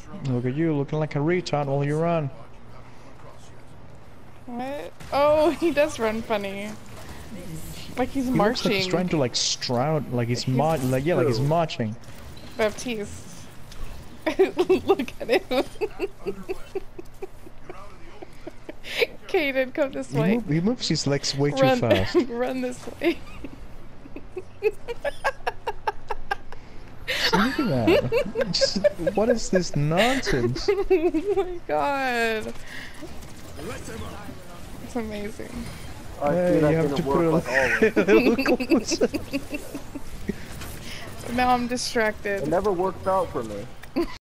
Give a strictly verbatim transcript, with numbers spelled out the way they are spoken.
Look at you, looking like a retard while you run. What? Oh, he does run funny. Like he's he marching. Looks like he's trying to like stroud, like he's mar like yeah, like he's marching. Baptiste. Look at him. Kaden, come this He, way. move, he moves his legs way Run, too fast. Run this way. Look at that. Just, what is this nonsense? Oh my god. It's amazing. I Hey, you have to put it like a little closer. Now I'm distracted. It never works out for me.